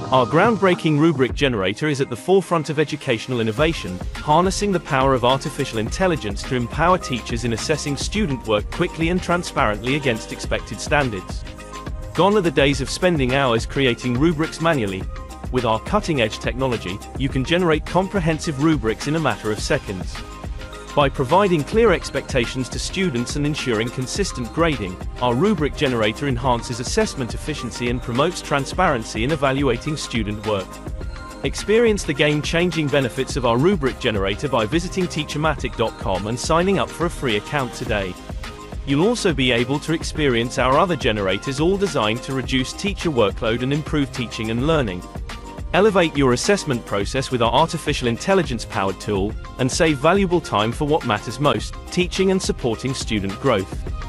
Our groundbreaking rubric generator is at the forefront of educational innovation, harnessing the power of artificial intelligence to empower teachers in assessing student work quickly and transparently against expected standards. Gone are the days of spending hours creating rubrics manually. With our cutting-edge technology, you can generate comprehensive rubrics in a matter of seconds. By providing clear expectations to students and ensuring consistent grading, our rubric generator enhances assessment efficiency and promotes transparency in evaluating student work. Experience the game-changing benefits of our rubric generator by visiting TeacherMatic.com and signing up for a free account today. You'll also be able to experience our other generators, all designed to reduce teacher workload and improve teaching and learning. Elevate your assessment process with our artificial intelligence-powered tool, and save valuable time for what matters most, teaching and supporting student growth.